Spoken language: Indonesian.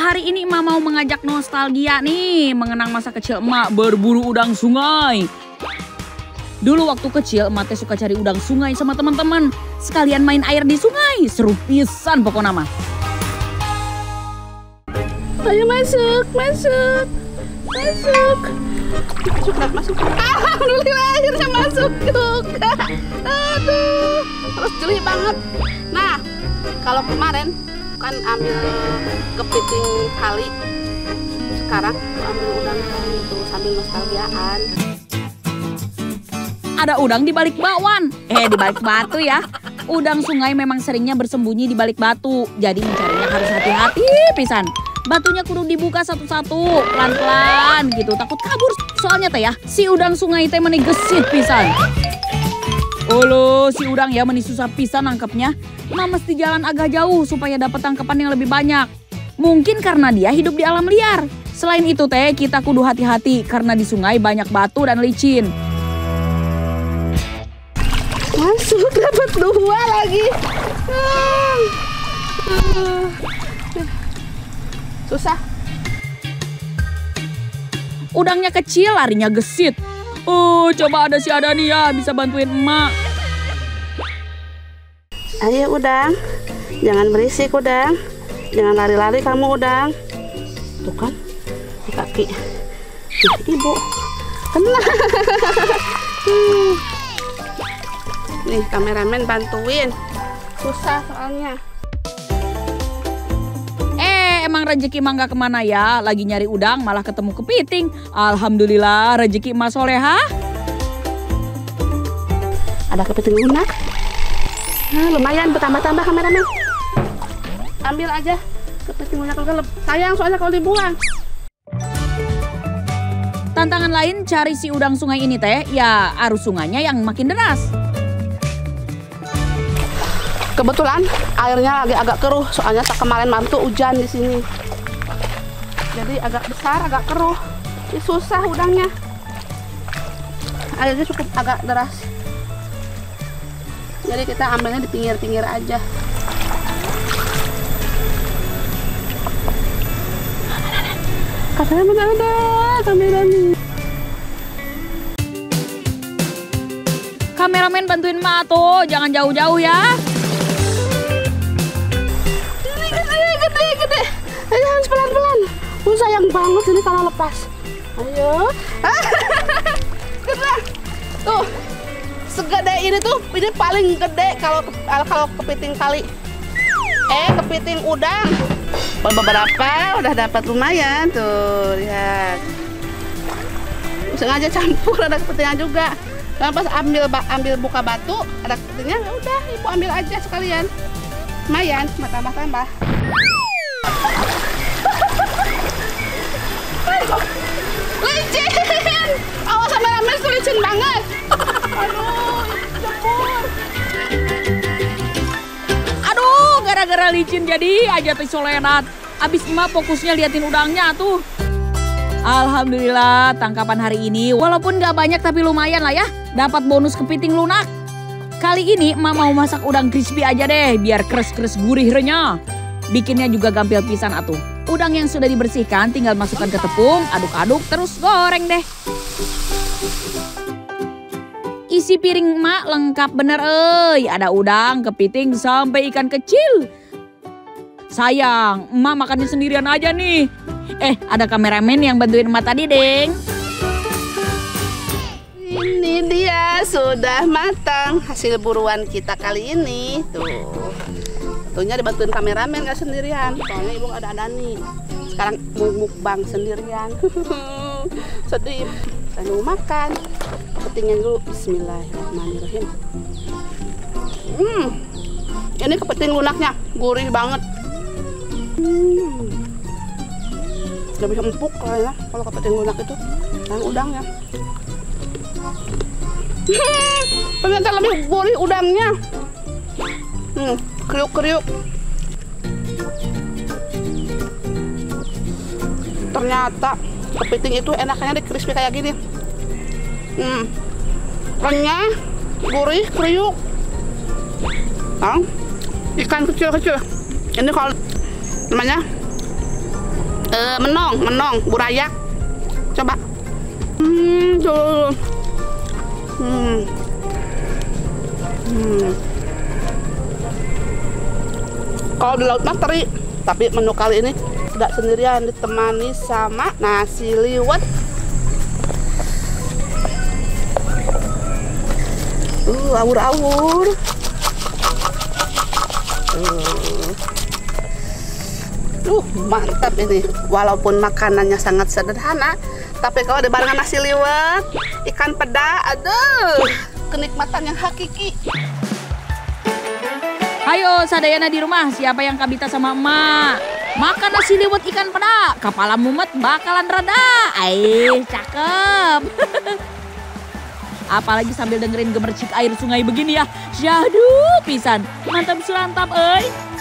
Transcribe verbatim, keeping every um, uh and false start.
Hari ini emak mau mengajak nostalgia nih, mengenang masa kecil emak berburu udang sungai. Dulu waktu kecil emak teh suka cari udang sungai sama teman-teman. Sekalian main air di sungai, seru pisan pokoknya mah. Ayo masuk, masuk, masuk. Masuk, nak, masuk. Alhamdulillah akhirnya masuk juga. Aduh, terus jeli banget. Nah, kalau kemarin kan ambil kepiting kali, sekarang ambil udang kali itu sambil nostalgiaan. Ada udang di balik bakwan, eh di balik batu ya. Udang sungai memang seringnya bersembunyi di balik batu, jadi mencarinya harus hati-hati pisan. Batunya kudu dibuka satu-satu, pelan-pelan gitu, takut kabur. Soalnya teh ya, si udang sungai teh meni gesit pisan. Olo, si udang ya meni susah pisan nangkepnya. Mah mesti jalan agak jauh supaya dapat tangkapan yang lebih banyak. Mungkin karena dia hidup di alam liar. Selain itu teh, kita kudu hati-hati karena di sungai banyak batu dan licin. Masuk, dapat dua lagi. Ah. Ah. Susah. Udangnya kecil, larinya gesit. Oh, coba ada si ada nih ya, bisa bantuin emak. Ayo udang, jangan berisik udang. Jangan lari-lari kamu udang. Tuh kan, di kaki. Tuh, ibu. Tenang. Nih kameramen bantuin. Susah soalnya. Emang rezeki emang gak kemana ya, lagi nyari udang malah ketemu kepiting. Alhamdulillah rezeki emak soleha. Ada kepiting lunak. Nah, lumayan bertambah-tambah kameramen. Ambil aja kepiting lunak kelelep. Sayang soalnya kalau dibuang. Tantangan lain cari si udang sungai ini teh, ya arus sungainya yang makin deras. Kebetulan airnya lagi agak keruh, soalnya tak kemarin malam tuh hujan di sini. Jadi agak besar, agak keruh. Ini susah udangnya. Airnya cukup agak deras. Jadi kita ambilnya di pinggir-pinggir aja. Kameramen ada, kameramen. Kameramen bantuin emak tuh, jangan jauh-jauh ya. Gede-gede, ayo harus pelan-pelan. Oh, sayang banget ini kalau lepas. Ayo. Gede. Tuh, segede ini tuh, ini paling gede kalau kalau kepiting kali. Eh, kepiting udang. Beberapa udah dapat lumayan tuh, lihat. Sengaja campur ada kepitingnya juga. Dan pas ambil ambil buka batu, ada kepitingnya, ya udah ibu ambil aja sekalian. Lumayan, tambah-tambah. Licin! Awas kameramen tuh licin banget. Aduh, jemur. Aduh, gara-gara licin jadi aja tuh solenat. Abis emak fokusnya liatin udangnya tuh. Alhamdulillah tangkapan hari ini walaupun gak banyak tapi lumayan lah ya. Dapat bonus kepiting lunak. Kali ini emak mau masak udang crispy aja deh biar kres-kres gurih renyah. Bikinnya juga gampil pisan atuh. Udang yang sudah dibersihkan tinggal masukkan ke tepung, aduk-aduk terus goreng deh. Isi piring emak lengkap bener euy. Ada udang, kepiting sampai ikan kecil. Sayang, emak makannya sendirian aja nih. Eh, ada kameramen yang bantuin emak tadi, Deng. Ini dia sudah matang hasil buruan kita kali ini. Tuh. Tentunya dibantuin kameramen gak sendirian. Soalnya ibu gak ada Dani. Sekarang mau mukbang sendirian. Sedih. Kita mau makan. Kepitingnya dulu. Bismillahirrahmanirrahim. Hmm. Ini kepiting lunaknya. Gurih banget. Hmm. Lebih empuk kayaknya kalau kepiting lunak itu. Dan udangnya. Hmm. Ternyata lebih gurih udangnya. Hmm. Kriuk-kriuk. Ternyata kepiting itu enaknya di crispy kayak gini. Hmm. Renyah, gurih, kriuk. Nah, ikan kecil-kecil. Ini kalau namanya Eh, menong, menong, burayak. Coba. Hmm, tuh. Hmm. Hmm. Kalau di laut mah teri, tapi menu kali ini tidak sendirian, ditemani sama nasi liwet. Uh, awur-awur. Uh. Uh, mantap ini. Walaupun makanannya sangat sederhana, tapi kalau dibarengan nasi liwet, ikan peda, aduh, kenikmatan yang hakiki. Hayo sadayana di rumah, siapa yang kabita sama emak? Makan nasi liwet ikan peda, kepala mumet bakalan reda. Aih, cakep. Apalagi sambil dengerin gemercik air sungai begini ya. Syahdu pisan, mantap surantap euy.